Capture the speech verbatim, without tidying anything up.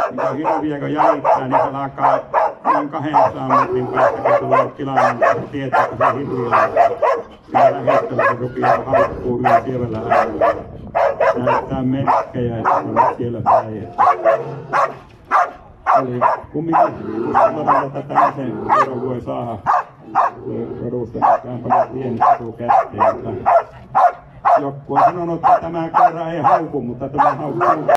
niin kun hirviä jäljittää, niin se alkaa noin kahdensadan metrin päästä, kun tulee tilanne, niin tietää, että se hirviö on siellä lähestyllä, se rupeaa haukkuu hyvin sievällä äänellä. Näyttää merkkejä, että on siellä päin. Eli kumminkin suoraan tätä tämmöisen verran voi saada rodusta, vähän paljon pienistä tuu kätteen. Joku on sanonut, että tämä koira ei hauku, mutta tämä haukkuu.